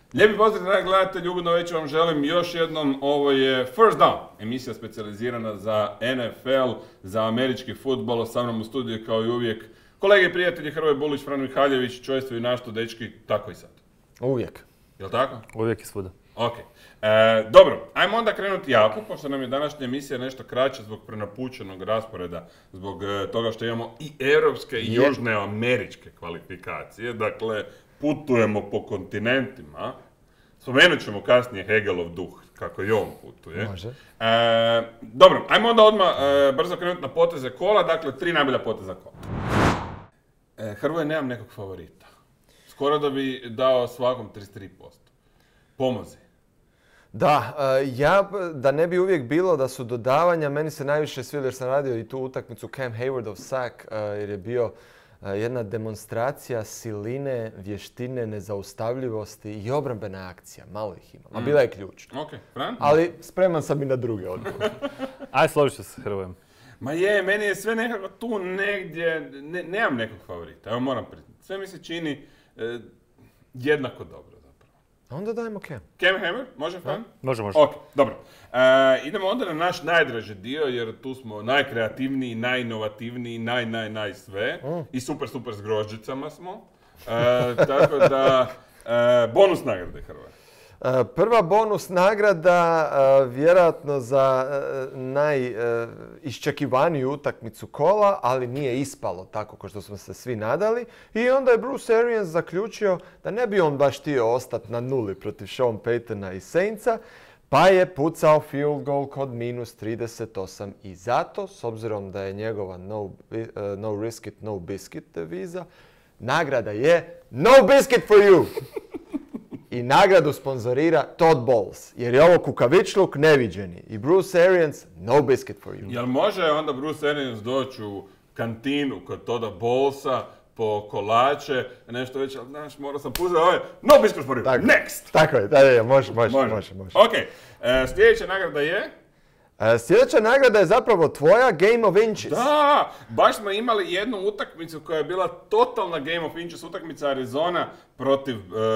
Lijepi pozdrav, dragi gledatelji, ugodno večer vam želim još jednom. Ovo je First Down, emisija specijalizirana za NFL, za američki fudbal. Sa mnom u studiju kao i uvijek kolege i prijatelji Hrvoje Bulić, Fran Mihaljević, čojstvo i našto, dečki, tako i sad. Uvijek. Jel' tako? Uvijek i svuda. Ok. Dobro, ajmo onda krenuti jako, pošto nam je današnja emisija nešto kraća zbog prenapučenog rasporeda, zbog toga što imamo i europske i južne američke kvalifikacije. Dakle, putujemo po kontinentima. Spomenut ćemo kasnije Hegelov duh, kako i on putuje. Može. Dobro, ajmo onda odmah brzo krenuti na poteze kola. Dakle, 3 najbolja poteza kola. Hrvoje, nemam nekog favorita. Skoro da bi dao svakom 33%. Pomozi. Da, da ne bi uvijek bilo da su dodavanja, meni se najviše sviđa jer sam radio i tu utakmicu Cam Haywardov sack, jer je bio jedna demonstracija siline, vještine, nezaustavljivosti i obrambena akcija. Malo ih ima, a bila je ključna. Ok, Fran? Ali spreman sam i na druge odgovore. Aj, složit ću se, Hrvojem. Ma je, meni je sve nekako tu negdje, nemam nekog favorita, evo moram priznati. Sve mi se čini jednako dobro zapravo. Onda dajmo Cam. Cam Hayward, može Fran? Može. Ok, dobro. Idemo onda na naš najdraži dio, jer tu smo najkreativniji, najinovativniji, naj sve. I super s grožđicama smo. Tako da, bonus nagrade Hrvoje. Prva bonus nagrada vjerojatno za najiščekivaniju utakmicu kola, ali nije ispalo tako kao što smo se svi nadali. I onda je Bruce Arians zaključio da ne bi on baš htio ostati na nuli protiv Sean Paytona i Saintsa, pa je pucao field goal kod -38. I zato, s obzirom da je njegova no risk it, no biscuit deviza, nagrada je no biscuit for you! I nagradu sponzorira Todd Bowles, jer je ovo kukavičluk neviđeni. I Bruce Arians, no biscuit for you. Jel može onda Bruce Arians doći u kantinu kod Todda Bowlesa po kolače, nešto reći, ali znaš, morao sam puzeti ovaj, no biscuit for you, tako, next! Tako je, da, može. Ok, sljedeća nagrada je? Sljedeća nagrada je zapravo tvoja Game of Inches. Da, baš smo imali jednu utakmicu koja je bila totalna Game of Inches, utakmica Arizona protiv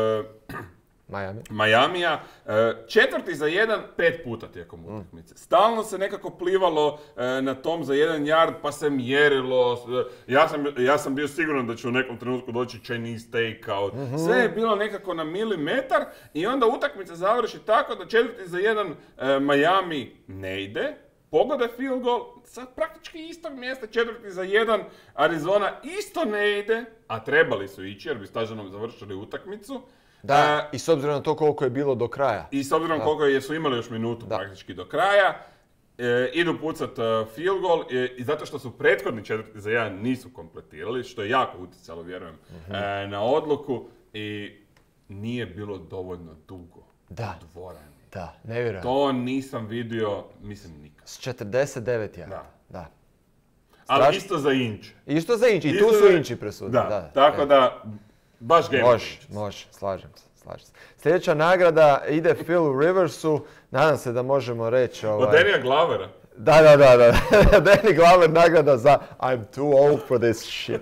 Miamija. 4. za 1, 5 puta tijekom utakmice. Stalno se nekako plivalo na tom za 1 yard, pa se mjerilo. Ja sam bio siguran da će u nekom trenutku doći Chinese takeout. Sve je bilo nekako na milimetar i onda utakmica završi tako da 4. za 1 Miami ne ide. Pogode field goal sa praktički istog mjesta, 4. za 1 Arizona isto ne ide, a trebali su ići jer bi s Tađanom završili utakmicu. Da, i s obzirom na to koliko je bilo do kraja. I s obzirom koliko su imali još minutu praktički do kraja, idu pucat field goal i zato što su prethodni 4. za 1 nisu kompletirali, što je jako utjecalo, vjerujem, na odluku i nije bilo dovoljno dugo u dvorani. Da, nevjerojatno. To nisam vidio, mislim, nikad. S 49 yarda. Da. Ali isto za inč. Isto za inč. I tu su inči presudni. Da, tako da, baš game. Može, slažem se. Sljedeća nagrada ide Philu Riversu. Nadam se da možemo reći... Od Dannya Glovera. Da. Danny Glover nagrada za I'm too old for this shit.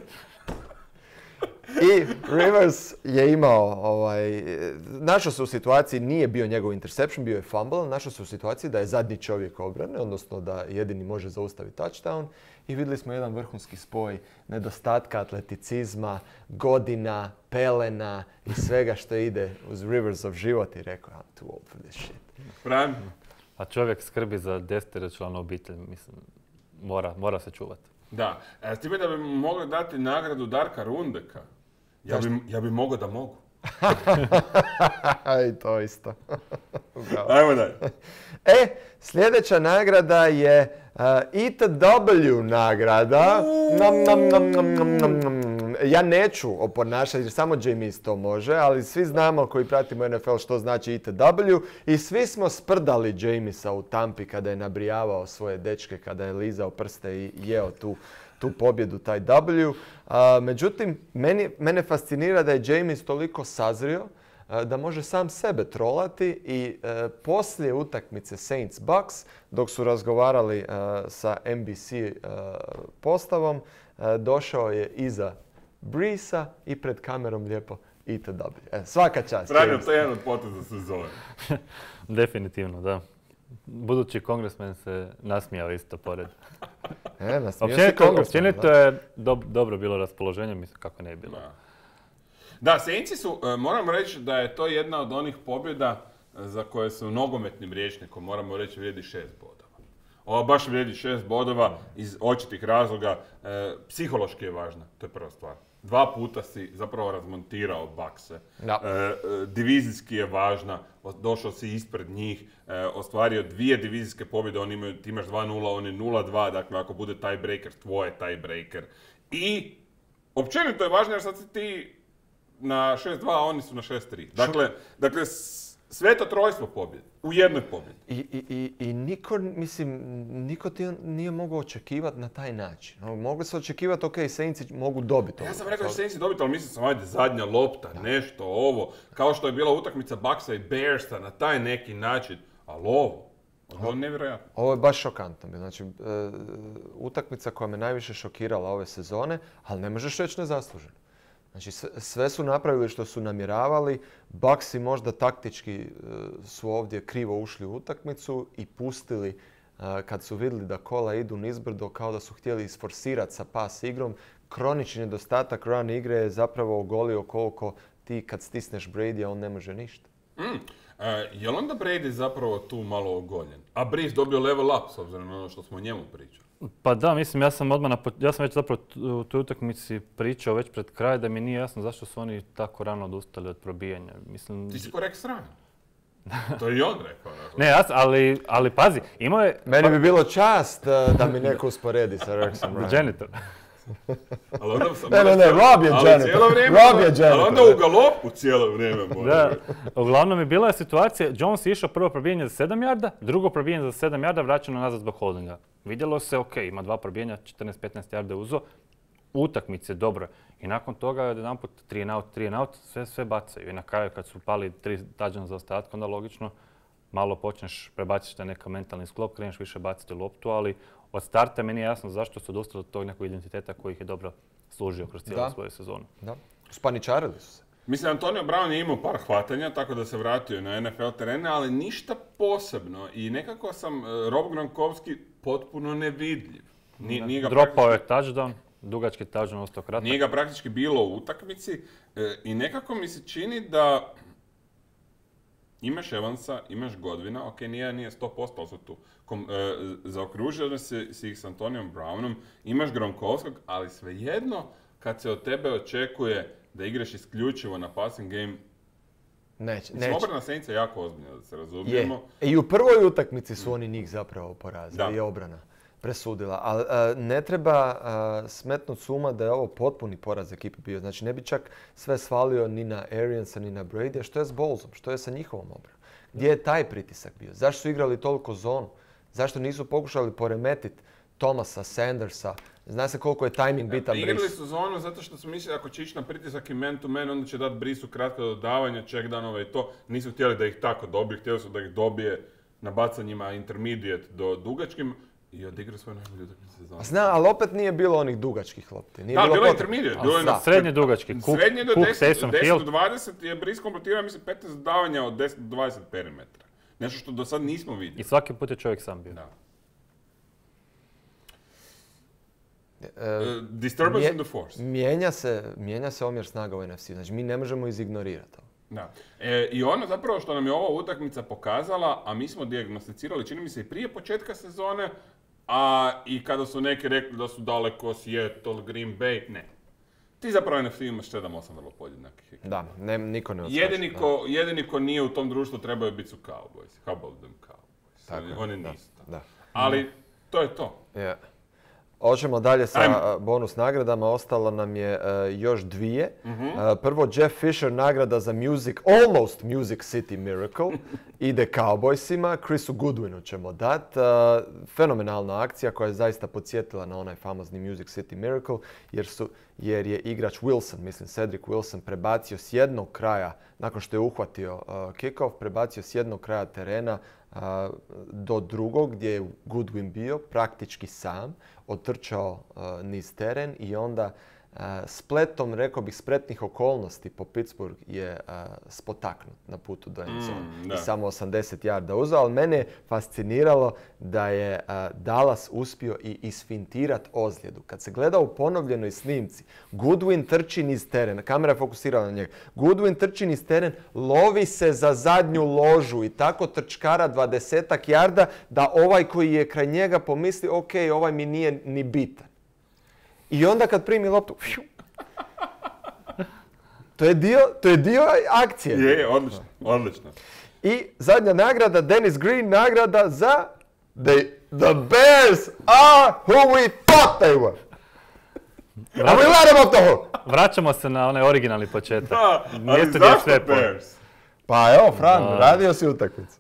I Rivers je imao, našao se u situaciji, nije bio njegov interception, bio je fumble, našao se u situaciji da je zadnji čovjek obrane, odnosno da jedini može zaustaviti touchdown. I vidjeli smo jedan vrhunski spoj nedostatka atleticizma, godina, pelena i svega što ide uz Riversov život i rekao I'm too old for this shit. Fran? A čovjek skrbi za 10-članu obitelj, mislim, mora se čuvati. Da, s time da bi mogli dati nagradu Darka Rundeka. Ja bi mogao da mogu. I to isto. Ajmo dalje. Sljedeća nagrada je ETW nagrada. Ja neću oponašati jer samo James to može, ali svi znamo koji pratimo NFL što znači ETW i svi smo sprdali Jamesa u Tampi kada je nabrijavao svoje dečke, kada je lizao prste i jeo tu pobjedu, taj W. Međutim, mene fascinira da je James toliko sazrio da može sam sebe trolati i poslije utakmice Saints Bucks, dok su razgovarali sa NBC postavom, došao je iza Breesa i pred kamerom lijepo itd. Svaka čast. Franjo, to je jedan od poteza sezone. Definitivno, da. Budući kongresmen se nasmijao isto pored. Nasmijao se kongresmen. Općenito je dobro bilo raspoloženje, mislim kako ne je bilo. Da, Saintsi su, moram reći da je to jedna od onih pobjeda za koje su nogometnim rječnikom, moramo reći, vrijedi 6 bodova. Ovo baš vrijedi 6 bodova iz očitih razloga. Psihološki je važna, to je prva stvar. 2 puta si zapravo razmontirao Buckse. Divizijski je važna, došao si ispred njih, ostvario 2 divizijske pobjede, ti imaš 2-0, oni 0-2, dakle ako bude tiebreaker, tvoj je tiebreaker. I općenito je važno jer sad si ti na 6-2, a oni su na 6-3. Dakle, sveto trojstvo pobjede, u jednoj pobjedi. I niko ti nije mogao očekivati na taj način. Mogli se očekivati, ok, Saintsi mogu dobiti. Ja sam rekao da će Saintsi dobiti, ali mislim sam, ajde, zadnja lopta, nešto, ovo. Kao što je bila utakmica Bucksa i Bearsa na taj neki način. Ali ovo je nevjerojatno. Ovo je baš šokantno. Znači, utakmica koja me najviše šokirala ove sezone, ali ne možeš reći nezasluženo. Znači, sve su napravili što su namjeravali. Bucksi možda taktički su ovdje krivo ušli u utakmicu i pustili kad su vidjeli da kola idu nizbrdo, kao da su htjeli isforsirati sa pas igrom. Kronični nedostatak run igre je zapravo ogolio koliko ti kad stisneš Brady, on ne može ništa. Je li onda Brady zapravo tu malo ogoljen? A Brees dobio level up s obzirom na ono što smo o njemu pričali? Pa da, mislim, ja sam već zapravo u toj utakmici pričao već pred kraj da mi nije jasno zašto su oni tako rano odustali od probijanja. Mislim, ti si ko rekao sranje. To je i on rekao. Ne, ali pazi, imao je... Meni bi bilo čast da mi neko usporedi sa Rexom Ryan. Janitor. Ne, Rob je janitor. Ali onda u galopu cijelo vrijeme mora. Da, uglavnom je bila situacija, Jones je išao prvo probijanje za 7 yarda, drugo probijanje za 7 yarda, vraćano nazad zbog holdinga. Vidjelo se, ok, ima 2 probijanja, 14-15 yarda uzo, utakmice dobro. I nakon toga jedanput 3 and out, sve bacaju. I na kraju kad su pali 3 touchdowna za ostatka, onda logično malo počneš, prebaciš te neki mentalni sklop, kreneš više baciti loptu, ali od starta meni je jasno zašto su odustali od tog nekog identiteta koji ih je dobro služio kroz cijelu svoju sezonu. Da, spaničarili su se. Mislim, Antonio Brown je imao par hvatanja, tako da se vratio na NFL terene, ali ništa posebno. I nekako sam Rob Gronkowski potpuno nevidljiv. Dropao je touchdown, dugački touchdown, ostao kratak. Nije ga praktički bilo u utakmici i nekako mi se čini da imaš Evansa, imaš Godwina, ok, nije 100%, ali su tu. Zaokružio si ih s Antonijom Brownom, imaš Gronkowskog, ali svejedno, kad se od tebe očekuje da igraš isključivo na passing game, neće. Obrana Saintsa je jako ozbiljna, da se razumijemo. I u prvoj utakmici su oni njih zapravo porazili i obrana presudila. Ali ne treba smetnuti s uma da je ovo potpuni poraz ekipe bio. Znači ne bi čak sve svalio ni na Ariansa ni na Brady. Što je s Bowlesom? Što je sa njihovom obranom? Gdje je taj pritisak bio? Zašto su igrali toliko zonu? Zašto nisu pokušali poremetiti Thomasa, Sandersa? Zna se koliko je timing bitan Brees. Igrali su zonu zato što su mislili ako će ići na pritisak i man to man, onda će dati Breesu kratko dodavanja, check downova i to. Nisu htjeli da ih tako dobije, htjeli su da ih dobije na bacanjima intermediate do dugačkim. I odigrao svoje najbolje utakmice sezone. Zna, ali opet nije bilo onih dugačkih lopti. Da, bilo je intermediate. Srednje dugački. Srednje do 10 do 20 je Brees kompletirao, mislim, 15 dodavanja od 10 do 20 perimetra. Nešto što do sad nismo vidjeli. I svaki put je čovjek sam bio. Da. Disturbance in the force. Mijenja se omjer snaga u NFC. Znači, mi ne možemo izignorirati ovo. Da. I ono zapravo što nam je ova utakmica pokazala, a mi smo dijagnosticirali, čini mi se i prije početka sezone, a i kada su neki rekli da su daleko Seattle, Green Bay, ne. Ti zapravo NFC imaš 7-8 vrlo podjednakih ekipa. Da, niko ne odskače. Jedini ko nije u tom društvu trebao biti su Cowboys. How about them Cowboys? Tako, oni nisu. Da. Ali to je to. Yeah. Hoćemo dalje sa bonus nagradama, ostalo nam je još 2. Prvo Jeff Fisher nagrada za Almost Music City Miracle, ide Cowboysima, Chrisu Goodwinu ćemo dati. Fenomenalna akcija koja je zaista podsjetila na onaj famozni Music City Miracle, jer je igrač Cedric Wilson prebacio s jednog kraja, nakon što je uhvatio kick-off, prebacio s jednog kraja terena do drugog gdje je Goodwin bio praktički sam, otrčao niz teren i onda spletom, rekao bih, spretnih okolnosti po Pittsburgh je spotaknut na putu do end zone. I samo 80 yarda uzeo, ali mene je fasciniralo da je Dallas uspio i isfintirati ozljedu. Kad se gleda u ponovljenoj snimci, Goodwin trči niz teren, kamera je fokusirala na njega, Goodwin trči niz teren, lovi se za zadnju ložu i tako trčkara 20-ak yarda da ovaj koji je kraj njega pomisli ok, ovaj mi nije ni bitan. I onda kad primi loptu, to je dio akcije. Je, odlično. I zadnja nagrada, Dennis Green, nagrada za the Bears are who we thought they were. And we let them off the hook. Vraćamo se na onaj originalni početak. Da, ali zašto Bears? Pa evo, Fran, radio si utakmicu.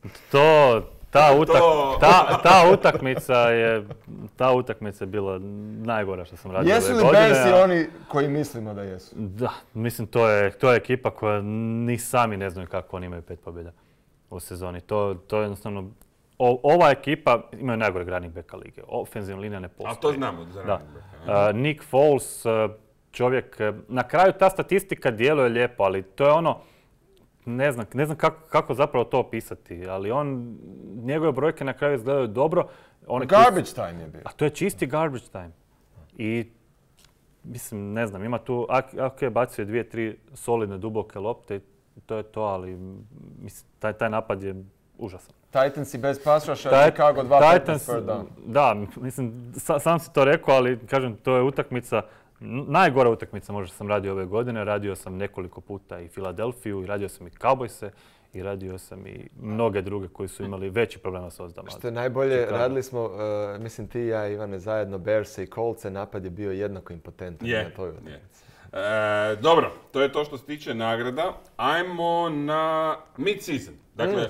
Ta utakmica je bila najgora što sam radio ove godine. Jesu li Bearsi oni koji mislimo da jesu? Da, mislim to je ekipa koja ni sami ne znaju kako oni imaju 5 pobjeda u sezoni. To je jednostavno, ova ekipa imaju najgoreg running backa lige. Ofenzivna linija ne postoji. A to znamo za running backa. Nick Foles, čovjek, na kraju ta statistika djeluje lijepo, ali to je ono, ne znam kako zapravo to opisati, ali njegove brojke na kraju izgledaju dobro. Garbage time je bio. A to je čisti garbage time. I, mislim, ne znam, ima tu, bacio je 2-3 solidne duboke lopte, to je to, ali mislim, taj napad je užasan. Titansi bez pass rusha, Chicago 2-15 per down. Da, mislim, sam si to rekao, ali kažem, to je utakmica, najgora utakmica možda sam radio ove godine. Radio sam nekoliko puta i Filadelfiju, i radio sam i Cowboyse, i radio sam i mnoge druge koji su imali veći problema s ozdama. Što je najbolje, radili smo, mislim ti i ja, Ivane, zajedno Bearse i Coltse, napad je bio jednako impotentan na toj utakmici. Dobro, to je to što se tiče nagrada. Ajmo na mid-season. Dakle,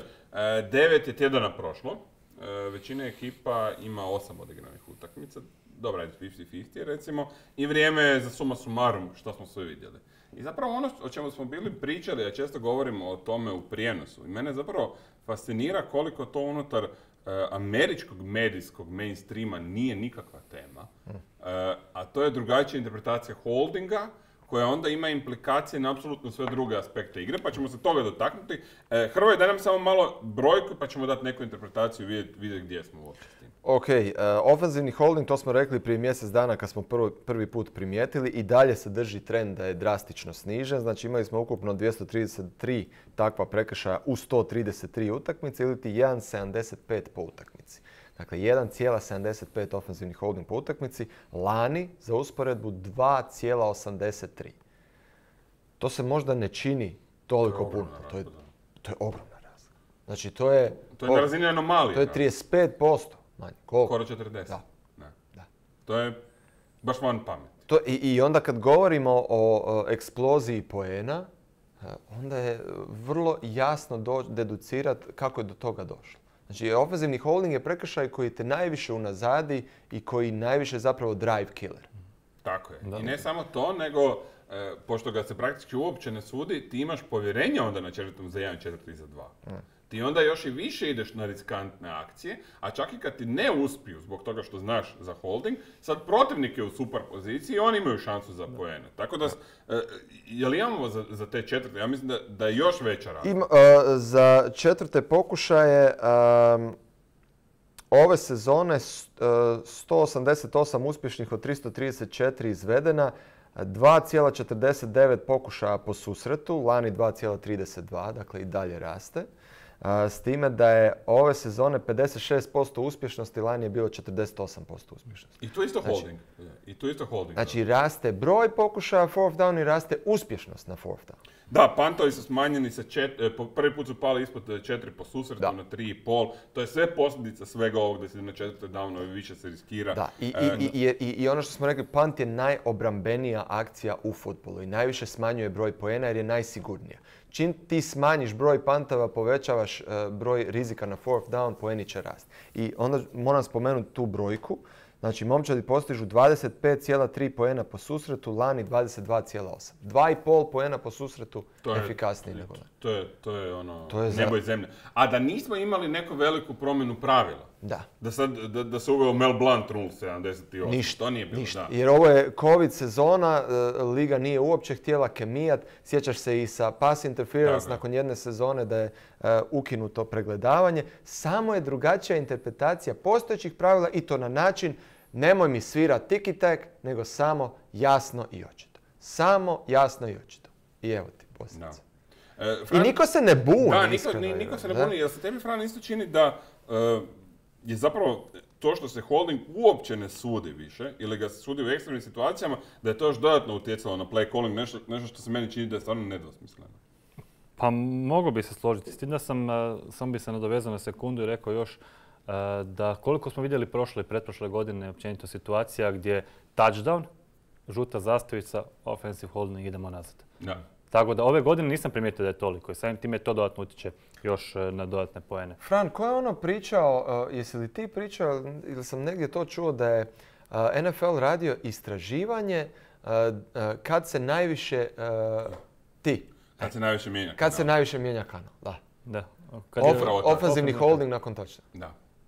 9 je tjedana prošlo. Većina ekipa ima 8 odigranih utakmica. Dobra, 50-50 recimo. I vrijeme je za suma sumarum što smo sve vidjeli. I zapravo ono o čemu smo bili pričali, ja često govorimo o tome u prijenosu. I mene zapravo fascinira koliko to unutar američkog medijskog mainstreama nije nikakva tema. A to je drugačija interpretacija holdinga, koja onda ima implikacije na apsolutno sve druge aspekte igre, pa ćemo se toga dotaknuti. Hrvoje, daj nam samo malo brojku, pa ćemo dati neku interpretaciju i vidjeti gdje smo uopće s tim. Ok, ofenzivni holding, to smo rekli prije mjesec dana kad smo prvi put primijetili, i dalje se drži trend da je drastično snižen. Znači imali smo ukupno 233 takva prekršaja u 133 utakmice ili ti 1,75 po utakmici. Dakle, 1,75 ofenzivnih holding po utakmici. Lani, za usporedbu, 2,83. To se možda ne čini toliko puno. To je ogromna razlika. Znači, to je na razini anomalije. To je 35% manje. Skoro 40. Da. To je baš van pamet. I onda kad govorimo o eksploziji poena, onda je vrlo jasno deducirati kako je do toga došlo. Znači, ofenzivni holding je prekršaj koji te najviše unazadi i koji najviše zapravo drive killer. Tako je. I ne samo to, nego pošto ga se praktički uopće ne sudi, ti imaš povjerenje onda na četvrtom za 1, četvrti za 2. Ti onda još i više ideš na riskantne akcije, a čak i kad ti ne uspiju zbog toga što znaš za holding, sad protivnik je u super poziciji i oni imaju šansu za poene. Tako da, je li imamo za te četvrte? Ja mislim da je još veća razlika. Za četvrte pokušaje ove sezone 188 uspješnih od 334 izvedena, 2,49 pokušaja po susretu, lani 2,32, dakle i dalje raste. S time da je ove sezone 56% uspješnosti, lani je bilo 48% uspješnosti. I tu isto holding. Znači raste broj pokušaja fourth down i raste uspješnost na fourth down. Da, pantovi su smanjeni sa prvi put su pali ispod 4 po susretu na 3,5. To je sve posljedica svega ovog da se na četvrte downovi više se riskira. Da, i ono što smo rekli, punt je najobrambenija akcija u fudbalu i najviše smanjuje broj poena jer je najsigurnija. Čim ti smanjiš broj pantova, povećavaš broj rizika na fourth down, poeni će rast. I onda moram spomenuti tu brojku. Znači, momčadi postižu 25,3 poena po susretu, lani 22,8. 2,5 poena po susretu efikasniji nego lani. To je ono nebo i zemlja. A da nismo imali neku veliku promjenu pravila. Da. Da se uveo Mel Blount rule 78. Ništa, to nije bilo. ništa. Jer ovo je COVID sezona, liga nije uopće htjela kemijat. Sjećaš se i sa pass interference nakon jedne sezone da je ukinuto pregledavanje. Samo je drugačija interpretacija postojećih pravila i to na način nemoj mi svirat tiki-tak, nego samo jasno i očito. Samo jasno i očito. I evo ti posljedica. I niko se ne buni. Da, niko se ne buni. Jel se tebi, Fran, isto čini da je zapravo to što se holding uopće ne sudi više, ili ga se sudi u ekstremnim situacijama, da je to još dodatno utjecalo na play calling, nešto što se meni čini da je stvarno nedvosmisleno. Pa mogu bi se složiti. S tim da sam bi se nadovezao na sekundu i rekao još da koliko smo vidjeli prošle i pretprošle godine općenito situacija gdje touchdown, žuta zastavica, offensive holding, idemo nazad. Da. Tako da ove godine nisam primijetio da je toliko i samim time to dodatno utječe još na dodatne poene. Fran, ko je ono pričao, jesi li ti pričao ili sam negdje to čuo da je NFL radio istraživanje kad se najviše Kad se najviše mijenja kanal. Kad se najviše mijenja kanal, da. Ofenzivni holding nakon touchdowna.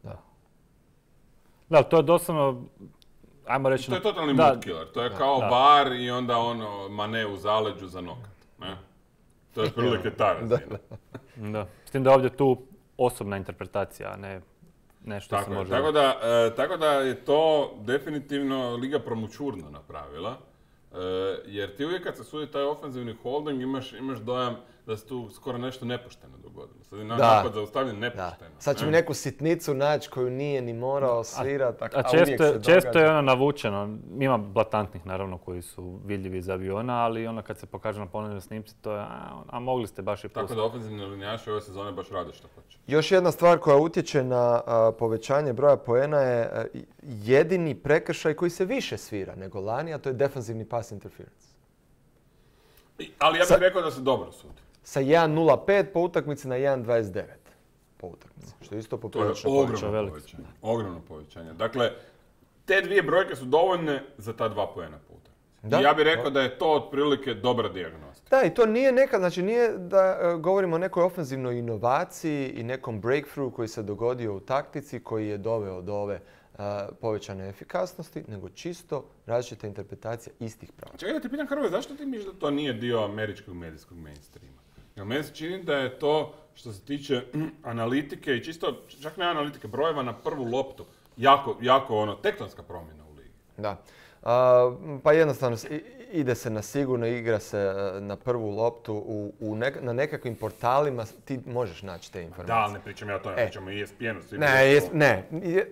Da, to je doslovno, ajmo reći... To je totalni mood killer. To je kao VAR i onda Mane u zaleđu za nokat. Ne? To je prilike ta razina. Da. S tim da je ovdje tu osobna interpretacija, a ne nešto se može... Tako da je to definitivno Liga promućurno napravila. Jer ti uvijek kad se sudi taj ofenzivni holding imaš dojam da se tu skoro nešto nepošteno dogodilo. Sad je napad zaustavljen nepošteno. Sad će mi neku sitnicu naći koju nije ni morao svirati, a često je ono navučeno. Ima blatantnih naravno koji su vidljivi iz aviona, ali ono kad se pokaže na ponovnoj snimci to je a mogli ste baš i pustiti. Tako da ofenzivni linijaši ove sezone baš rade što hoće. Još jedna stvar koja utječe na povećanje broja poena je jedini prekršaj koji se više svira nego lani, a to je defensivni pass interference. Ali ja bih rekao da se dobro sudi. Sa 1.05 po utakmici na 1.29 po utakmici, što je isto poprilično povećanje. Ogromno povećanje. Dakle, te dvije brojke su dovoljne za ta 2 poena po utakmici. Ja bih rekao da je to otprilike dobra dijagnostika. Da, i to nije neka, znači nije da govorimo o nekoj ofenzivnoj inovaciji i nekom breakthrough koji se dogodio u taktici, koji je doveo do ove povećane efikasnosti, nego čisto različita interpretacija istih prava. Čekaj da ti pitam, Hrvoje, zašto ti misliš da to nije dio američkog medijskog mainstreama? Jer meni se čini da je to, što se tiče analitike i čisto, čak ne analitike, brojeva na prvu loptu, jako tektonska promjena u ligi. Da. Pa jednostavno ide se na sigurno, igra se na prvu loptu, na nekakvim portalima ti možeš naći te informacije. Da, ali ne pričam ja o tome, pričamo i ESPN-u. Ne.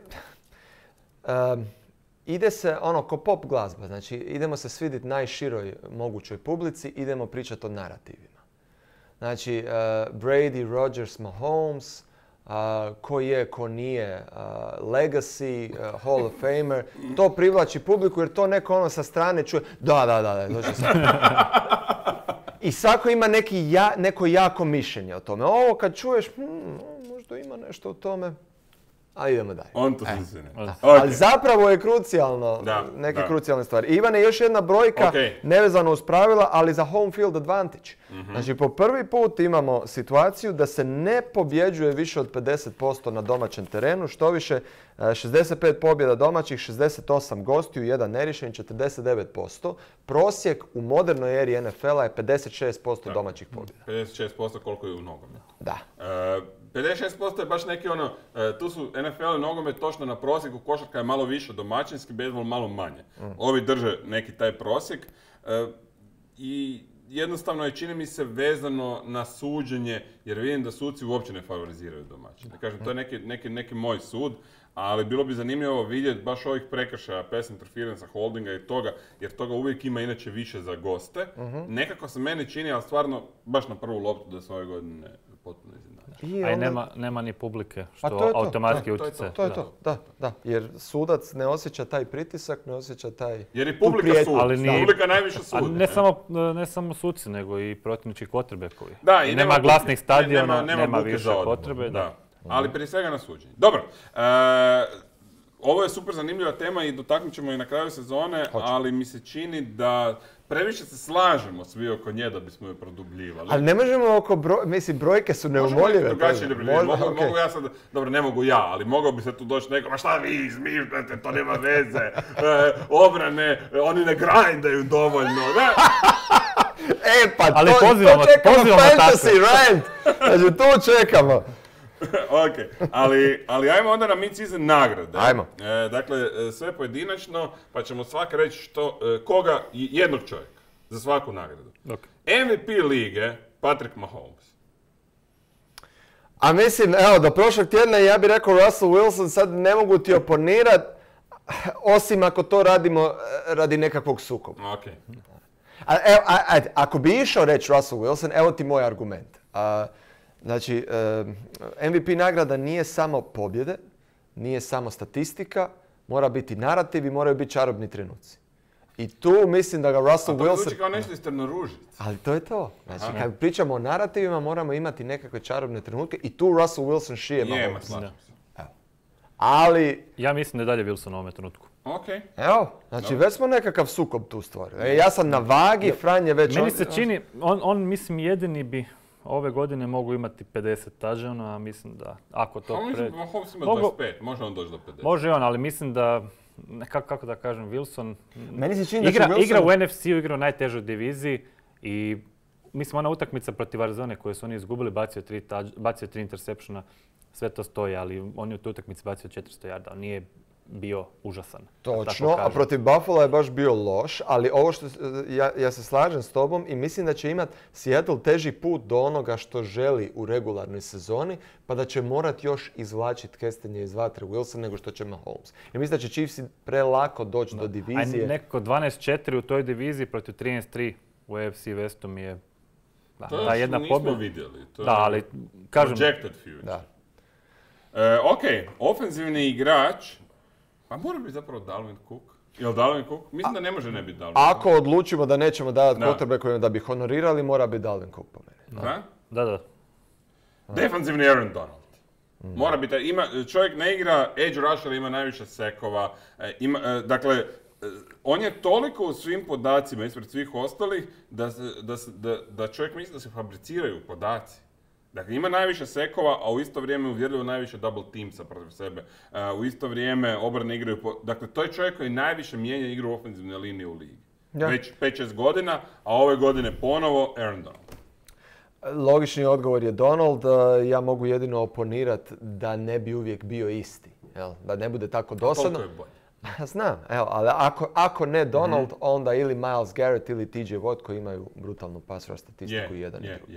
Ide se ko pop glazba, znači idemo se svidjeti najširoj mogućoj publici, idemo pričati o narativima. Znači Brady, Rodgers, Mahomes, ko je, ko nije, Legacy, Hall of Famer, to privlači publiku jer to neko sa strane čuje, da, i svako ima neko jako mišljenje o tome. Ovo kad čuješ, možda ima nešto o tome, a idemo dalje. Ali zapravo je krucijalno, neke krucijalne stvari. Ivane, još jedna brojka, nevezano uz pravila, ali za home field advantage. Znači, po prvi put imamo situaciju da se ne pobjeđuje više od 50% na domaćem terenu, što više 65 pobjeda domaćih, 68 gostiju, 1 neriješen, 49%. Prosjek u modernoj eri NFL-a je 56% domaćih pobjeda. 56% koliko je u nogometu. Da. 56% je baš neki tu su NFL i nogomet točno na prosjeku, košarka je malo više domaćinski, bejzbol malo manje. Ovi drže neki taj prosjek i jednostavno je, čini mi se, vezano na suđenje, jer vidim da suci uopće ne favoriziraju domaćine. Kažem, to je neki moj sud, ali bilo bi zanimljivo vidjeti baš ovih prekršaja, pass interference, holdinga i toga, jer toga uvijek ima inače više za goste. Nekako se meni čini, ali stvarno baš na prvu loptu da se ove godine potpuno izjednači. A i nema ni publike, što automatski utječe. To je to, da. Jer sudac ne osjeća taj pritisak, ne osjeća taj... Jer i publika sudi, publika najviše sudi. Ne samo suci, nego i protivnički quarterbackovi. Da, i nema glasnih stadiona, nema više potrebe. Da. Ali prije svega na suđenje. Dobro, ovo je super zanimljiva tema i dotaknut ćemo i na kraju sezone, ali mi se čini da previše se slažemo svi oko nje da bismo je produbljivali. Ali ne možemo mislim, brojke su neumoljive. Drugačije mogu ja sad, dobro, ne mogu ja, ali mogao bi se tu doći neko, ma šta vi izmišljate, to nema veze, obrane, oni ne grindaju dovoljno, ne? Pa ali to čekamo fantasy rant, znači tu čekamo. Ok, ali ajmo onda na mid-season nagrade. Ajmo. Dakle, sve pojedinačno, pa ćemo svak reći koga, jednog čovjeka, za svaku nagradu. Okay. MVP lige, Patrick Mahomes. A mislim, evo, do prošlog tjedna ja bih rekao Russell Wilson, sad ne mogu ti oponirat, osim ako to radimo radi nekakvog sukoba. Okay. Ako bi išao reći Russell Wilson, evo ti moj argument. Znači, MVP nagrada nije samo pobjede, nije samo statistika, mora biti narativ i moraju biti čarobni trenuci. I tu mislim da ga Russell Wilson... A to zvuči kao nešto iz Trnoružice. Ali to je to. Znači, kad pričamo o narativima, moramo imati nekakve čarobne trenutke i tu Russell Wilson šije Mahomes. Slažem se. Ali... Ja mislim da je dalje Wilson u ovom trenutku. Okay. Evo, znači već smo nekakav sukob tu stvorili. Ja sam na vagi, Fran je već... Meni se čini, on mislim jedini bi ove godine mogu imati 50 touchdowna, a mislim da ako to... Mahomes ima 25, može on doći do 50. Može on, ali mislim da, kako da kažem, Wilson... Meni se čini da će Wilson... Igra u NFC-u, igra u najtežoj diviziji i mislim ona utakmica protiv Arizone koju su oni izgubili, bacio 3 interseptiona, sve to stoji, ali on je u toj utakmici bacio 400 yarda, nije bio užasan. Točno, a protiv Buffalo je baš bio loš, ali ovo što ja se slažem s tobom i mislim da će imati Seattle teži put do onoga što želi u regularnoj sezoni, pa da će morat još izvlačiti kestenje iz vatre Wilson nego što će Mahomes. I mislim da će Chiefsi prelako doći do divizije. A neko 12-4 u toj diviziji protiv 13-3 u AFC Westu mi je ta jedna pobjeda. To nismo vidjeli. To da, ali kažem... Projected future. Da. Ok, ofenzivni igrač, pa mora biti zapravo Dalvin Cook. Jel Dalvin Cook? Mislim da ne može ne biti Dalvin Cook. Ako odlučimo da nećemo davati quarterbackovima da bi honorirali, mora biti Dalvin Cook po meni. Da. Defanzivni Aaron Donald. Mora biti, čovjek ne igra edge rusher, ima najviše sekova. Dakle, on je toliko u svim podacima ispred svih ostalih da čovjek misli da se fabriciraju podaci. Dakle, ima najviše sekova, a u isto vrijeme uvjerljivo najviše double teamsa protiv sebe. U isto vrijeme obrane igraju... Dakle, to je čovjek koji najviše mijenja igru u ofenzivnoj liniji u ligi. Ja. Već 5-6 godina, a ove godine ponovo Aaron Donald. Logični odgovor je Donald. Ja mogu jedino oponirati da ne bi uvijek bio isti. Jel? Da ne bude tako dosadno. Koliko je bolje? Znam, evo, ali ako ne Donald, onda ili Myles Garrett ili TJ Watt koji imaju brutalnu pass rush statistiku jedan i drugi.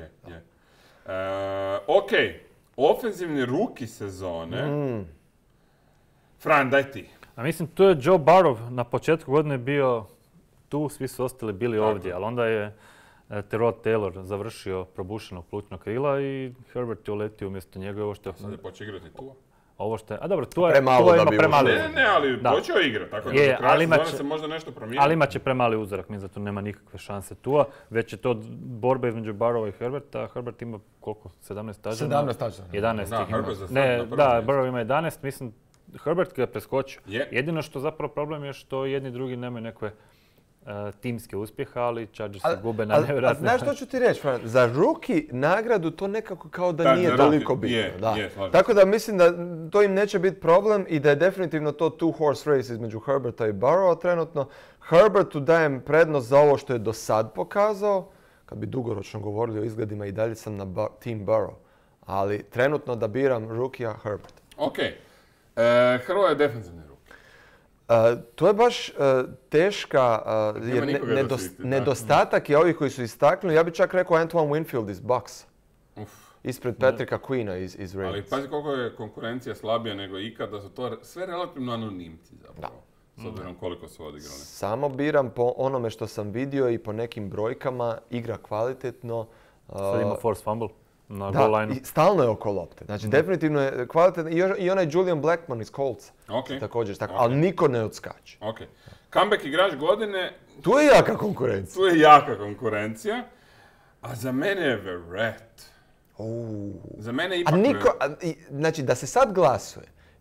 Ok, ofenzivni rookie sezone. Fran, daj ti. A mislim, tu je Joe Burrow na početku godine bio tu, svi su ostali bili ovdje, ali onda je Tyrod Taylor završio probušenog plućnog krila i Herbert je uletio umjesto njega. Ovo što je... Sad je počeo igrati tu. Ovo što je... A dobro, tu je ima premali. Ne, ali počeo igrati, tako da do kraja sezone se možda nešto promijeniti. Ali imat će premali uzorak, mislim da tu nema nikakve šanse tu. Već je to borba između Burrowa i Herberta. Herbert ima koliko? 17 touchdowna? 17 touchdowna. 11 ih ima. Burrow ima 11, mislim Herbert ga je preskočio. Jedino što zapravo problem je što jedni i drugi nemaju nekakve timske uspjeha, ali Chargers se gube na nevjerojatne. Znaš što ću ti reći, Fran? Za rookie nagradu to nekako kao da nije toliko bitno. Tako da mislim da to im neće biti problem i da je definitivno to two horse race između Herberta i Burrowa trenutno. Herbertu dajem prednost za ovo što je do sad pokazao. Kad bi dugoročno govorili o izgledima i dalje sam na team Burrow. Ali trenutno da biram rookija Herbert. Ok. Hrvoje je defensivni rook. To je baš teška, jer nedostatak je ovih koji su istaknuli. Ja bih čak rekao Antoine Winfield iz Bucks. Ispred Patricka Queena iz Ravens. Ali pazi koliko je konkurencija slabija nego ikad, da su to sve relativno anonimci zapravo. S obzirom koliko su odigrali. Samo biram po onome što sam vidio i po nekim brojkama, igra kvalitetno. Sad ima force fumble. I stalno je oko lopte. Znači, definitivno je kvalitetno. I onaj Julian Blackmon iz Coltsa. Također tako, ali niko ne odskače. Comeback igrač godine... Tu je jaka konkurencija. A za mene je Verrett. Za mene je ipak Znači, da se sad glasuje,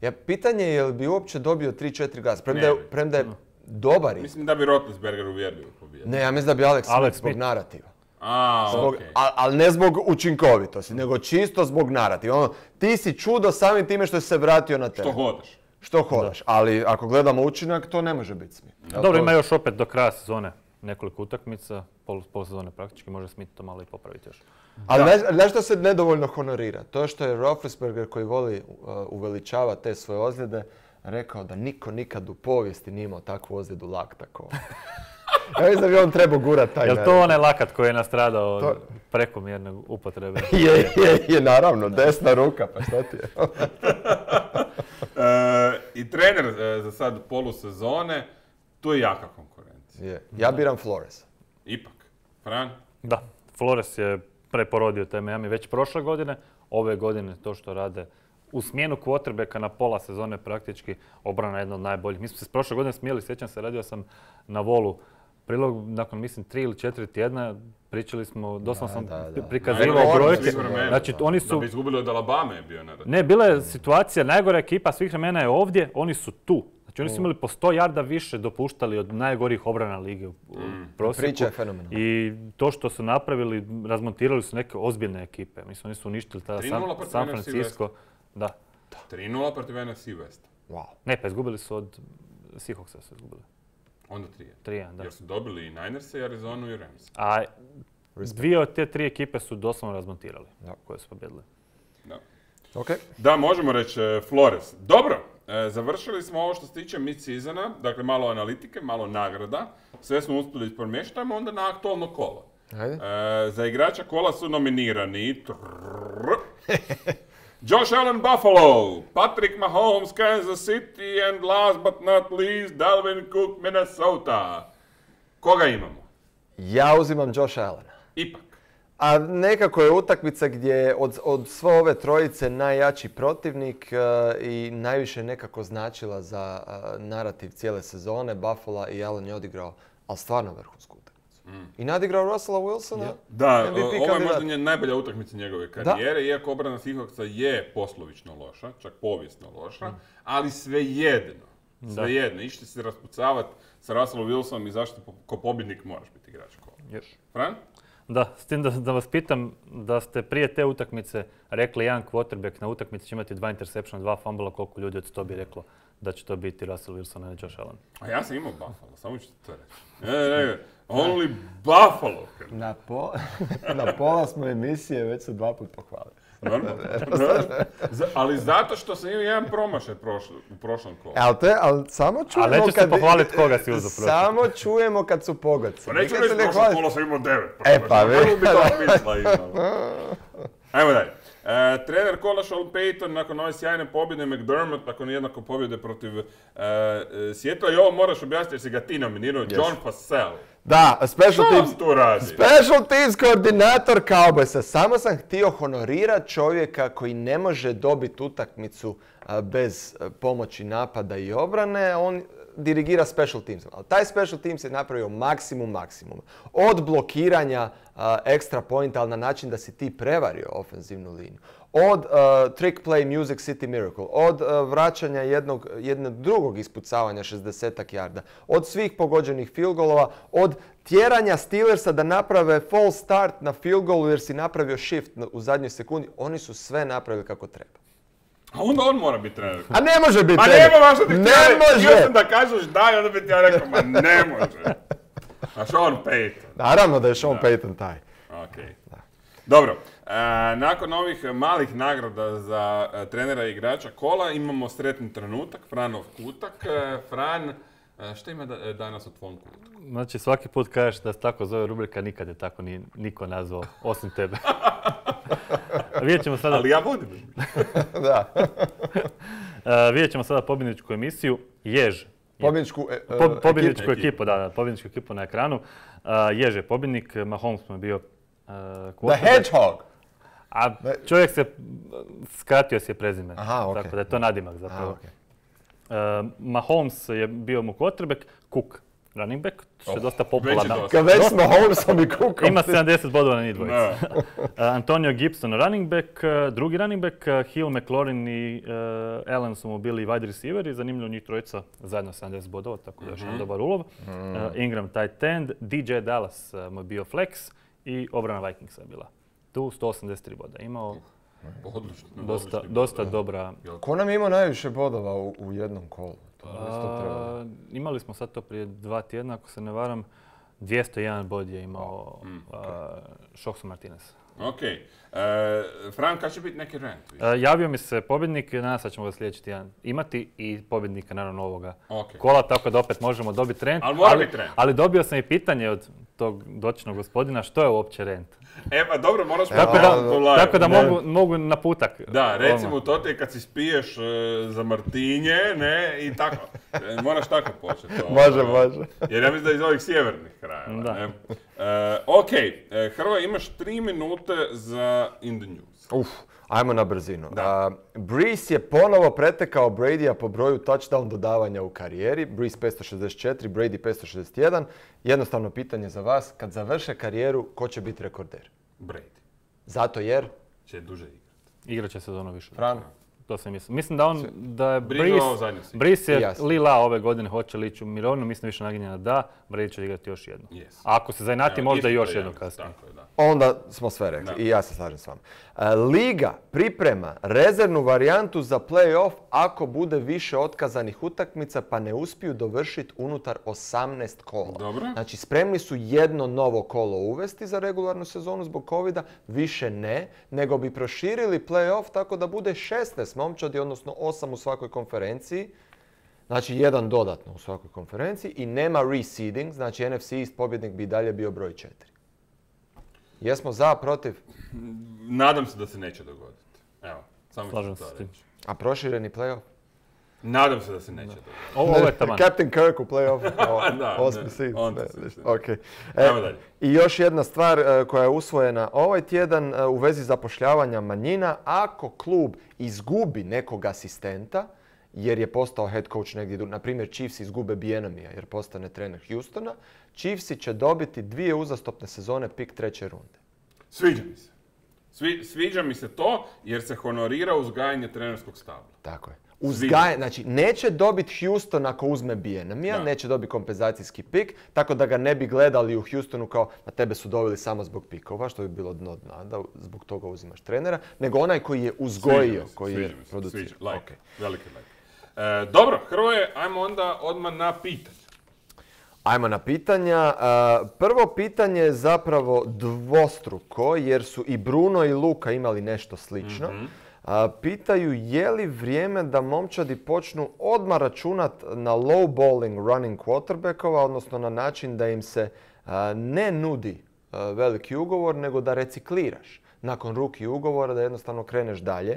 Pitanje je li bi uopće dobio 3-4 gas, premda je dobar. Mislim da bi Roethlisberger uvjerljivo pobijedio. Ne, ja mislim da bi Alex Smith zbog narativa. Okej. Ali ne zbog učinkovitosti, nego čisto zbog narativa. Ti si čudo samim time što si se vratio na teren. Što hodaš. Ali ako gledamo učinak, to ne može biti Smith. Dobro, ima još opet do kraja sezone nekoliko utakmica, pol sezone praktički, može Smith to malo i popraviti još. Ali znaš što se nedovoljno honorira? To što je Roethlisberger, koji voli uveličava te svoje ozljede, rekao da niko nikad u povijesti nije imao takvu ozljedu lakta kao. Ja mislim da bi on trebao gurati taj. Jel to onaj lakat koji je nastradao od prekomjerne upotrebe? Je, naravno, desna ruka, pa šta ti je? I trener za sad polusezone, tu je jaka konkurencija. Ja biram Flores. Ipak. Fran? Da, Flores je preporodio taj Miami već prošle godine. Ove godine to što rade u smjenu quarterbacka na pola sezone praktički obrana jedna od najboljih. Mi smo se prošle godine smijeli, sjećam se, radio sam na Volu prilog nakon mislim 3 ili 4 tjedna, pričali smo, doslovno sam prikazivao brojke. Znači, oni su... Da bi izgubili od Alabame je bio narativ. Ne, bila je situacija, najgora ekipa svih vremena je ovdje, oni su tu. Znači oni su imali po 100 jarda više dopuštali od najgorih obrana lige u prosjeku. Priča je fenomenalna. I to što su napravili, razmontirali su neke ozbiljne ekipe. Mislim, oni su uništili tada San Francisco. Da. 3-0 protiv NFC Westa. Wow. Ne, pa izgubili su od Seahawksa su izgubili. Onda 3-1. Da. Jer su dobili i Niners, i Arizonu i Rams. A dvije od te 3 ekipe su doslovno razmontirali, koje su pobjedili. Da. Okay. Da, možemo reći Flores. Dobro, završili smo ovo što se tiče mid-seasona, dakle malo analitike, malo nagrada. Sve smo uspjeli ispremještamo, onda na aktualno kolo. Za igrača kola su nominirani Josh Allen, Buffalo, Patrick Mahomes, Kansas City, and last but not least, Dalvin Cook, Minnesota. Koga imamo? Ja uzimam Josh Allena. Ipak. A nekako je utakmica gdje je od sve ove trojice najjači protivnik i najviše nekako značila za narativ cijele sezone. Buffalo i Allen je odigrao, ali stvarno vrhunsku utakmicu. I nadigrao Russella Wilsona. Da, ovo je možda najbolja utakmica njegove karijere, iako obrana Seahawksa je poslovično loša, čak povijesno loša, ali svejedno, išli se raspucavati sa Russellom Wilsonom i zašto ko pobjednik moraš biti igrač kola. Fran? Da, s tim da vas pitam da ste prije te utakmice rekli jedan quarterback na utakmici će imati 2 interceptiona, 2 fumbla, koliko ljudi od 100 bi reklo da će to biti Russell Wilson, a ne Josh Allen. A ja sam imao Buffalo, samo ću to reći. Ne, only Buffalo. Na pola smo emisije, već su 2 put pohvalili. Normalno. Ali zato što sam imao jedan promašaj u prošlom kolu. Ali samo čujemo kad... Ali neću se pohvaliti koga si uzeo prošlo. Samo čujemo kad su pogodci. Pa neću reći prošlo kolo sam imao 9. Pa već. Ajmo dalje. Trener kola Sean Payton nakon ove sjajne pobjede, McDermott nakon jednako pobjede protiv Seattle. I ovo moraš objasniti jer si ga ti nominirao, John Fassel. Da, special teams koordinator Cowboysa. Samo sam htio honorirati čovjeka koji ne može dobiti utakmicu bez pomoći napada i obrane. On dirigira special teams. Ali taj special teams je napravio maksimum. Od blokiranja extra pointa, ali na način da si ti prevario ofenzivnu liniju. Od trick play Music City Miracle, od vraćanja jednog drugog ispucavanja 60-ak yarda, od svih pogođenih field golova, od tjeranja Steelersa da naprave false start na field goalu jer si napravio shift u zadnjoj sekundi. Oni su sve napravili kako treba. A onda on mora biti trener. A ne može biti trener. Pa nema vaša ti htio sam da kažeš da i onda bi ti ja rekao, ma ne može. A Sean Payton. Naravno da je Sean Payton taj. Okej. Dobro, nakon ovih malih nagrada za trenera i igrača kola imamo sretni trenutak, Franov kutak. Fran, što ima danas u tvom kutku? Znači svaki put kažeš da se tako zove rubrika, nikad je tako niko nazvao, osim tebe. Vidjet ćemo sada... Ali ja vodim. Da. Vidjet ćemo sada pobjedničku emisiju, Jež. Pobjedničku ekipu, da, pobjedničku ekipu na ekranu. Jež je pobjednik, Mahomes mu je bio The Hedgehog. A čovjek skratio si je prezime, okay. Tako da je to nadimak zapravo. Okay. Mahomes je bio mu quarterback, Cook running back, što je dosta već je popularno. dosta. Kad već smo Holmesom i Cookom. Ima 70 bodova na njih dvojica. Da. Antonio Gibson running back, drugi running back, Hill, McLaurin i Allen su mu bili wide receiveri, zanimljivo njih trojica zajedno 70 bodova, tako da je još jedan dobar ulov. Ingram tight end, DJ Dallas mu je bio flex i obrana Vikingsa je bila. Tu 183 boda imao, Odlično. dosta dobra. Ko nam je imao najviše bodova u jednom kolu? To isto treba. Imali smo sad to prije 2 tjedna, ako se ne varam, 201 bod je imao Šoksu Martinez. Ok. Frank, kad će biti neki rant? Javio mi se pobjednik, nadam se da ćemo ga sljedeći tjedan imati i pobjednika naravno ovoga Ok. kola, tako da opet možemo dobiti rent. Ali mora biti rent. Ali dobio sam i pitanje od tog dočnog gospodina što je uopće rent. Pa dobro, moraš Tako da mogu naputak. Da, recimo to ti je kad si spiješ za Martinje, ne, i tako. Moraš tako početi. Može. Jer ja mislim da je iz ovih sjevernih krajeva. Da. Ne? Ok, Hrvoje, imaš 3 minute za In the News. Ajmo na brzinu. Breeze je ponovo pretekao Bradya po broju touchdown dodavanja u karijeri. Breeze 564, Brady 561. Jednostavno pitanje za vas, kad završe karijeru, ko će biti rekorder? Brady. Zato jer? Će duže igrati. Igrat će sezonu više. Fran? To sam mislio. Mislim da je Breeze je lila ove godine, hoće li ići u mirovinu, mislim više naginjena da, Brady će igrati još jednu. Yes. A ako se zainati, možda i još jednu kasnije. Tako je, da. Onda smo sve rekli i ja se slažem s vama. Liga priprema rezervnu varijantu za play-off ako bude više otkazanih utakmica pa ne uspiju dovršiti unutar 18 kola. Dobro. Znači spremni su jedno novo kolo uvesti za regularnu sezonu zbog covida, više ne, nego bi proširili play-off tako da bude 16 momčadi, odnosno 8 u svakoj konferenciji. Znači jedan dodatno u svakoj konferenciji i nema reseeding, znači NFC East pobjednik bi i dalje bio broj 4. Jesmo za, protiv? Nadam se da se neće dogoditi. Evo, samo Slažem ću se to s tim. reći. A proširenih play-off? Nadam se da se neće dogoditi. Ovo je taman. Captain Kirk u play-off. Da, Osmi ne, seed. on Ne, se ništa. ne. Ok. Ajmo dalje. I još jedna stvar koja je usvojena ovaj tjedan u vezi zapošljavanja manjina. Ako klub izgubi nekog asistenta, jer je postao head coach negdje drugdje, na primjer Chiefs izgube Bienamija jer postane trener Houstona, Chiefsi će dobiti 2 uzastopne sezone pik 3. runde. Sviđa mi se. Sviđa mi se to jer se honorira uzgajanje trenerskog stabla. Tako je. Sviđa. Znači, neće dobiti Houston ako uzme Bienamija, neće dobiti kompenzacijski pik, tako da ga ne bi gledali u Houstonu kao na tebe su doveli samo zbog pikova, što bi bilo dno dna, da zbog toga uzimaš trenera, nego onaj koji je uzgojio, koji je producirao. Like. Veliki like. Dobro, Hrvoje, ajmo onda odmah na pitanje. Ajmo na pitanja. Prvo pitanje je zapravo dvostruko, jer su i Bruno i Luka imali nešto slično. Pitaju je li vrijeme da momčadi počnu odmah računat na low-balling running quarterbackova, odnosno na način da im se ne nudi veliki ugovor, nego da recikliraš nakon rookie ugovora, da jednostavno kreneš dalje.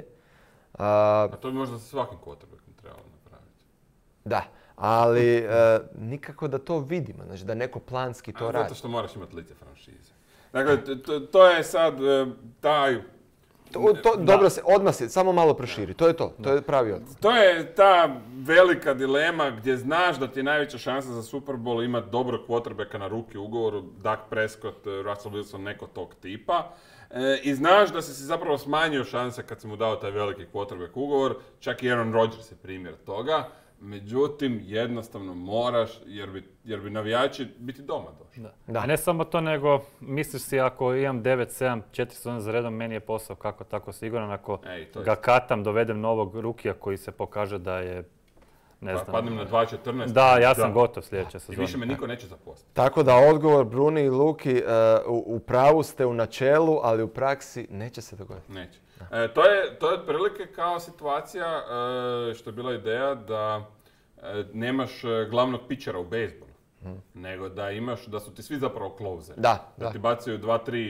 A to bi možda sa svakim quarterbackom trebalo napraviti. Da, ali nikako da to vidimo, znači da neko planski to radi. Zato što moraš imati lice franšize. Dakle, to je sad taj... Dobro se, odmah se, samo malo proširi, to je to, to je pravi odnos. To je ta velika dilema gdje znaš da ti je najveća šansa za Super Bowl imati dobrog quarterbacka na rookie ugovoru, Dak Prescott, Russell Wilson, neko tog tipa. I znaš da si zapravo smanjio šanse kad si mu dao taj veliki quarterback ugovor, čak i Aaron Rodgers je primjer toga. Međutim, jednostavno moraš, jer bi navijači biti doma došli. Da. A ne samo to, nego misliš si ako imam 9, 7, 4 sezone za redom, meni je posao kako tako siguran. Ako ga katam, dovedem novog rukija koji se pokaže da je, ne znam. Padnem na 2.14. Da, ja sam gotov sljedeće sezone. I više me niko neće zaposliti. Tako da odgovor Bruni i Luki, u pravu ste u načelu, ali u praksi neće se dogoditi. Neće. To je otprilike kao situacija što je bila ideja da nemaš glavnog pičera u bejsbolu, nego da su ti svi zapravo closeri. Da ti bacaju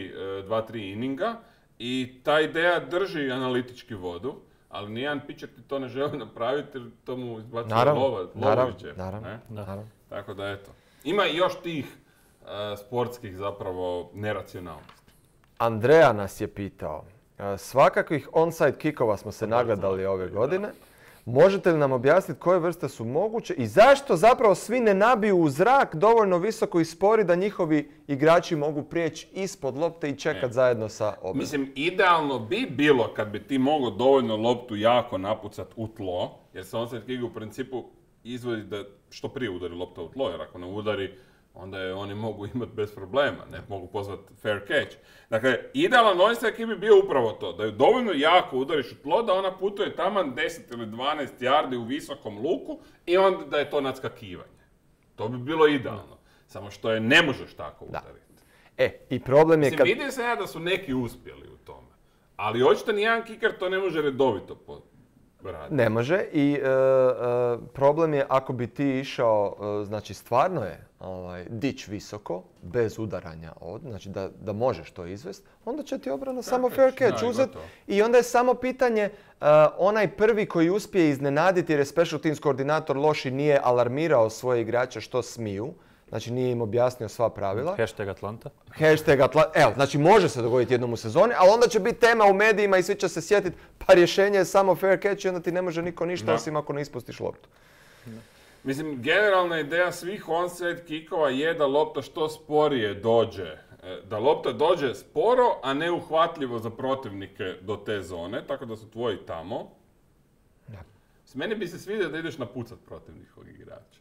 2-3 ininga i ta ideja drži analitički vodu, ali nijedan pičer ti to ne želi napraviti jer to mu izbacuje lovoviće. Naravno. Tako da eto. Ima i još tih sportskih zapravo neracionalnosti. Andreja nas je pitao. Svakakvih onside kickova smo se nagledali ove godine. Možete li nam objasniti koje vrste su moguće i zašto zapravo svi ne nabiju u zrak dovoljno visoko i spori da njihovi igrači mogu prijeći ispod lopte i čekati zajedno sa obranom? Mislim, idealno bi bilo kad bi ti mogao dovoljno loptu jako napucat u tlo, jer se onside kick u principu izvodi da što prije udari lopta u tlo, jer ako ne udari, onda je oni mogu imati bez problema, ne mogu pozvati fair catch. Dakle, idealan onside kick bi bio upravo to, da ju dovoljno jako udariš u tlo, da ona putuje taman 10 ili 12 yardi u visokom luku i onda da je to nadskakivanje. To bi bilo idealno, samo što je ne možeš tako udariti. I problem je Mislim, kad... vidio sam ja da su neki uspjeli u tome, ali očito nijedan kiker to ne može redovito raditi. Ne može i problem je ako bi ti išao, znači stvarno je dić visoko, bez udaranja znači da možeš to izvesti, onda će ti obrana samo fair catch uzeti i onda je samo pitanje onaj prvi koji uspije iznenaditi jer je special teams koordinator loš i nije alarmirao svoje igrače što smiju, znači nije im objasnio sva pravila. Hashtag Atlanta. Evo, znači može se dogoditi jednom u sezoni, ali onda će biti tema u medijima i svi će se sjetiti, pa rješenje je samo fair catch i onda ti ne može niko ništa osim ako ne ispustiš loptu. Mislim, generalna ideja svih onside kickova je da lopta što sporije dođe. Da lopta dođe sporo, a ne uhvatljivo za protivnike do te zone, tako da su tvoji tamo. Meni bi se svidio da ideš napucat protiv njihovog igrača.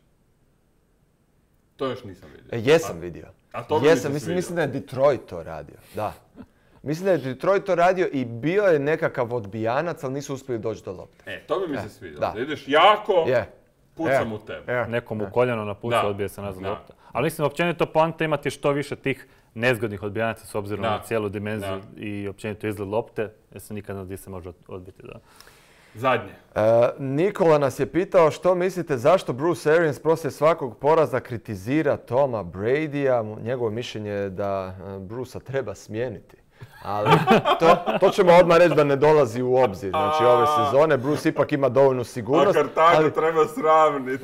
To još nisam vidio. Jesam vidio. A to bi mislim da je Detroit to radio. Da. Mislim da je Detroit to radio i bio je nekakav odbijanac, ali nisu uspjeli doći do lopte. To bi mi se svidio. Da ideš jako, pucam u tebe. Nekom u koljeno napuca, odbije se nazad lopta. Ali mislim, općenito poanta imati što više tih nezgodnih odbijanaca s obzirom na cijelu dimenziju i općenito izgled lopte, jer se nikad gdje se može odbiti. Da. Zadnje. Nikola nas je pitao što mislite zašto Bruce Arians poslije svakog poraza kritizira Toma Bradya. Njegovo mišljenje je da Brucea treba smijeniti. Ali to ćemo odmah reći da ne dolazi u obzir. Znači ove sezone Bruce ipak ima dovoljnu sigurnost. A Kartago treba sravniti.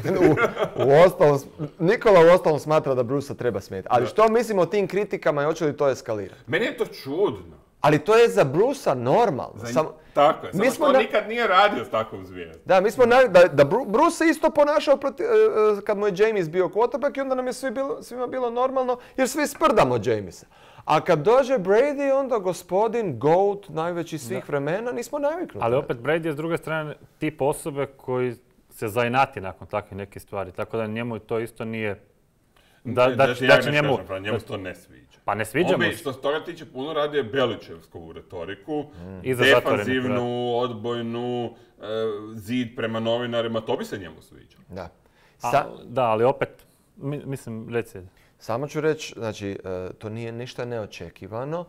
Nikola u ostalom smatra da Brucea treba smijeniti. Ali što mislimo o tim kritikama i hoće li to eskalirati? Meni je to čudno. Ali to je za Brucea normalno. Tako je, samo što nikad nije radio s takvom zvijezdom. Da, mi smo da Bruce se isto ponašao kad mu je James bio quarterback i onda nam je svima bilo normalno jer svi sprdamo Jamesa. A kad dođe Brady, onda gospodin GOAT, najveći svih vremena, nismo naviknuti. Ali opet Brady je s druge strane tip osobe koji se zainati nakon takvih nekih stvari, tako da njemu to isto nije... Da će njemu se to ne sviđa. Pa ne sviđa mu se. Što se toga tiče puno radije Beličevskovu retoriku, defanzivnu, odbojnu, zid prema novinarima, to bi se njemu sviđalo. Da, ali opet, mislim, reci. Samo ću reći, znači, to nije ništa neočekivano,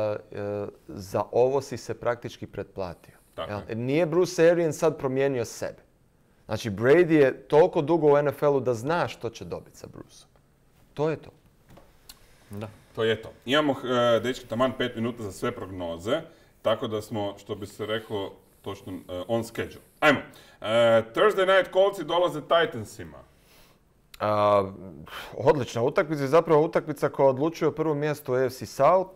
za ovo si se praktički pretplatio. Nije Bruce Arians sad promijenio sebe. Znači, Brady je toliko dugo u NFL-u da zna što će dobiti sa Bruceom. To je to. Da. To je to. Imamo, dečki, taman 5 minuta za sve prognoze, tako da smo, što bi se reklo, točno on schedule. Ajmo. Thursday night Coltsi dolaze Titansima. Odlična utakmica, zapravo utakmica koja odlučuje o prvom mjestu AFC South.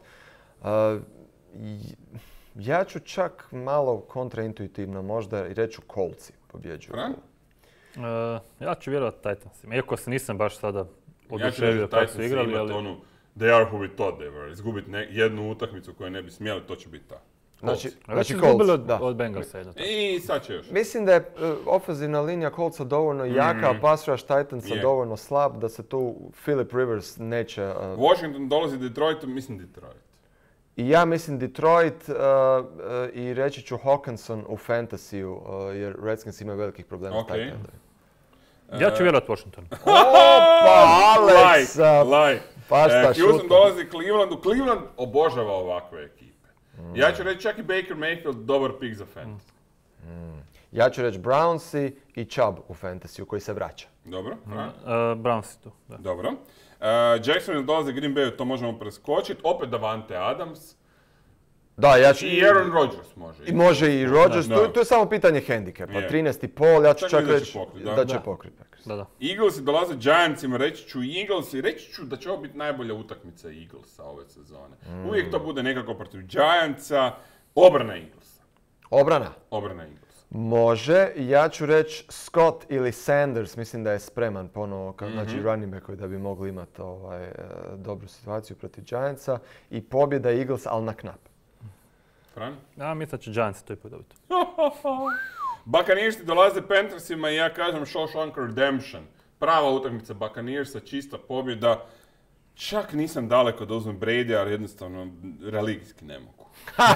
Ja ću čak malo kontraintuitivno možda i reći Coltsi pobjeđuju. Ja ću vjerovati Titansima, iako se nisam baš sada oduševio kako su igrali, ali... They are who we thought they were. Izgubiti jednu utakmicu koju ne bi smjeli, to će biti ta. Znači Colts, od Bengalsa jedno. I sad će još. Mislim da je ofenzivna linija Coltsa dovoljno jaka, a pass rush Titansa dovoljno slab, da se tu Philip Rivers neće... Washington dolazi Detroit, mislim Detroit. I ja mislim Detroit i reći ću Hawkinson u fantasiju, jer Redskins imaju velikih problema s Titansom. Ja ću vjerovati Washingtonu. Opa, Alex! Laj. Houston dolazi Clevelandu. Cleveland obožava ovakve ekipe. Ja ću reći čak i Baker Mayfield dobar pick za fantasy. Ja ću reći Brownsi i Chubb u fantasyu koji se vraća. Dobro. Brownsi tu. Da. Dobro. Jacksonville dolazi Green Bay, to možemo preskočiti. Opet Davante Adams. Da, ja ću... I Aaron Rodgers može. I može i Rodgers, to je samo pitanje hendikepa. 13,5, ja ću čak reći da će pokriti. Eaglesi dolaze Giantsima, reći ću Eagles i reći ću da će ovo biti najbolja utakmica Eaglesa ove sezone. Uvijek to bude nekako protiv Giantsa, obrana Eaglesa. Obrana? Obrana Eaglesa. Može, ja ću reći Scott ili Sanders, mislim da je spreman ponovo, znači running backovi da bi mogli imati dobru situaciju protiv Giantsa i pobjeda Eagles, ali na knap. Fran? Ja mislim da će Giants to ipak dobiti. Buccaneersi dolaze Panthersima i ja kažem Shawshank Redemption. Prava utakmica Buccaneersa, čista pobjeda. Čak nisam daleko da uzmem Brady, ali jednostavno religijski ne mogu.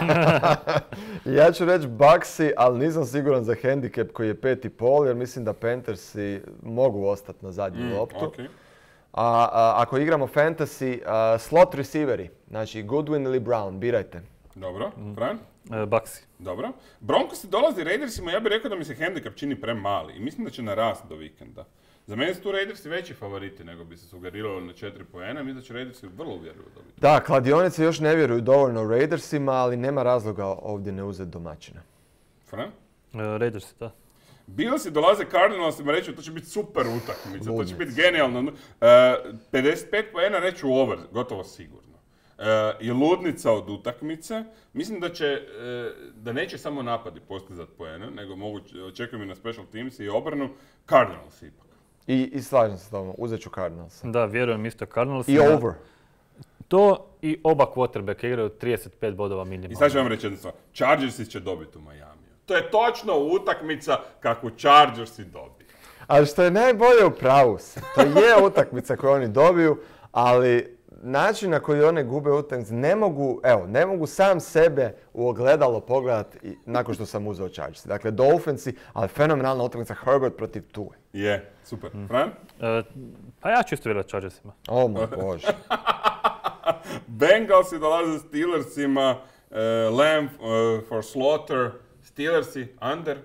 Ja ću reći Bucksi, ali nisam siguran za handicap koji je 5,5 jer mislim da Panthersi mogu ostati na zadnju loptu. Okay. Ako igramo fantasy, slot receiveri, znači Goodwin ili Brown, birajte. Dobro, Fran? Bucksi. Dobro. Broncosi dolazi Raidersima, ja bih rekao da mi se handicap čini premali i mislim da će narasti do vikenda. Za mene su tu Raidersi veći favoriti nego bi se sugeriralo na 4 poena, mislim da će Raidersi vrlo uvjerljivo dobiti. Da, kladionice još ne vjeruju dovoljno Raidersima, ali nema razloga ovdje ne uzeti domaćina. Fran? Raidersi, da. Billsi dolaze Cardinalsima, reći to će biti super utakmica, to će biti genijalno. 55 poena reću over, gotovo sigurno. I ludnica od utakmice. Mislim da neće samo napadi postizati poene, nego očekujem i na special teams i obranu Cardinals ipak. I slažem se s tobom, uzet ću Cardinals. Da, vjerujem isto Cardinals. I over. To i oba quarterbacka igraju 35 bodova minimalno. I sad ću vam reći jedno stvar. Chargersi će dobiti u Miamiju. To je točno utakmica kakvu Chargersi dobiju. Ali što je najbolje u pravu si. To je utakmica koju oni dobiju, ali način na koji one gube utakmice, ne mogu sam sebe u ogledalo pogledati nakon što sam uzeo Chargersi. Dakle, Dolphinsi, ali fenomenalna utakmica Herbert protiv Tua. Je, super. Fran? Pa ja ću isto vjerati Chargersima. O moj Bože. Bengalsi dolaze Steelersima, Lamb for Slaughter, Steelersi, under?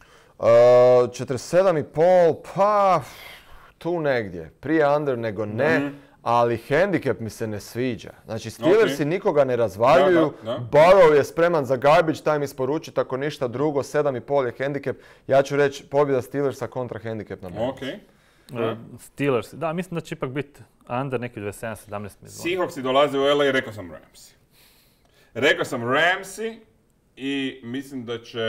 47,5, pa tu negdje. Prije under nego ne. Ali handicap mi se ne sviđa. Znači, Steelersi nikoga ne razvaljuju. Burrow je spreman za garbage time isporučiti, ako ništa drugo. 7,5 je handicap. Ja ću reći pobjeda Steelersa kontra handicap na Bengalsi. Okay. Steelers, da, mislim da će ipak biti under neki 27-17. Seahawksi dolaze u LA i rekao sam Ramsi. Rekao sam Ramsi i mislim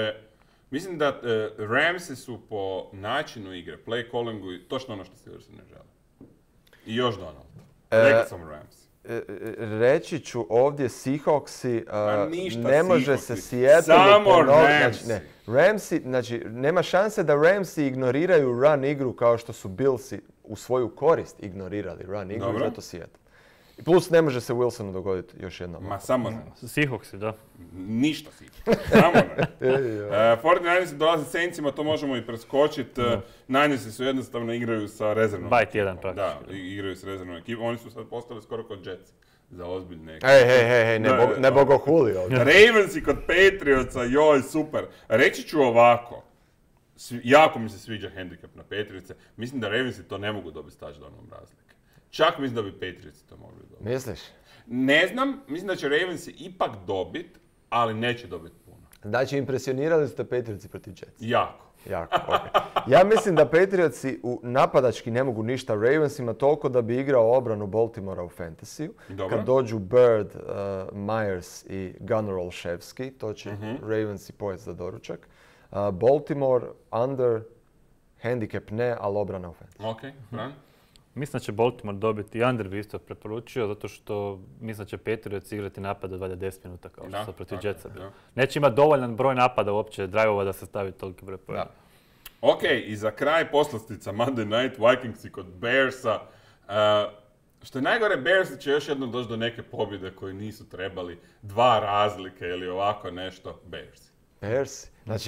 da Ramsi su po načinu igre, play callingu i točno ono što Steelersi ne žele. I još Donald. Rekao sam Rams. Reći ću ovdje Seahawksi, ništa ne može Seahawksi. se Seattle Samo ponoviti. Ramsi, znači, nema šanse da Ramsi ignoriraju run igru kao što su Billsi u svoju korist ignorirali run igru, i zato Seattle. Plus ne može se Wilsonu dogoditi još jednom. Ma samo ne. Seahawksi, da. Ništa Seahawksi. Samo ne. 49ersi dolaze Saintsima, to možemo i preskočiti. Niners su jednostavno igraju sa rezervnom. Baj tjedan praktički. Da, igraju s rezervnom ekipom. Oni su sad postali skoro kod Jets. Za ozbiljne ekipe. Hej, ne bogohuli ovdje. Ravensi kod Patriotsa, joj, super. Reći ću ovako. Jako mi se sviđa handicap na Patriotse. Mislim da Ravensi to ne mogu dobiti s touchdownom razlike. Čak mislim da bi Patriotsi to mogli dobiti. Misliš? Ne znam, mislim da će Ravensi ipak dobiti, ali neće dobiti puno. Znači, impresionirali ste Patriotsi protiv Jetsa? Jako, okay. Ja mislim da Patriotsi napadački ne mogu ništa Ravensima toliko da bi igrao obranu Baltimora u fantasiju. Kad dođu Bird, Myers i Gunnar Olszewski, to će Ravensi pojesti za doručak. Baltimore, under, handicap ne, ali obrana u fantasiju. Ok, Fran? Mislim da će Baltimore dobiti i under bi isto preporučio, zato što mislim da će Patriots igrati napad od 20 minuta kao što sad protiv Jetsa. Neće imati dovoljan broj napada uopće, drive-ova da se stavi toliki broj pojena. Ok, i za kraj poslastica Monday Night Vikingsi kod Bearsa. Što je najgore, Bearsi će još jednom doći do neke pobjede koje nisu trebali. 2 razlike ili ovako nešto. Bearsi. Znači,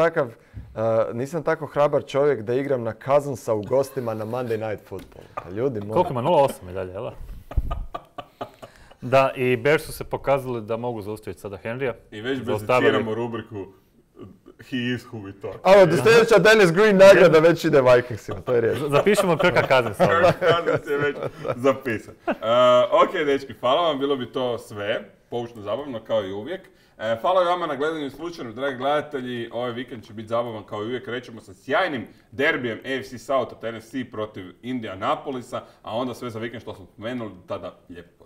nisam tako hrabar čovjek da igram na Cousinsa u gostima na Monday Night Football. Ljudi moji. Koliko ima? 0-8 medalje, jel da? Da, i Bears su se pokazali da mogu zaustaviti sada Henrya. I već beziciramo rubriku He is who we thought. Do sljedeća Dennis Green nagrada već ide Vikingsima, to je riječ. Zapišemo Kirka Cousinsa. Cousins je već zapisan. Ok, dečki, hvala vam, bilo bi to sve. Poučno zabavno, kao i uvijek. Hvala vama na gledanju i slučaju, dragi gledatelji. Ovaj vikend će biti zabavan kao i uvijek. Krećemo sa sjajnim derbijem AFC South, Tennessee protiv Indianapolisa, a onda sve za vikend što smo spomenuli, tada lijepo.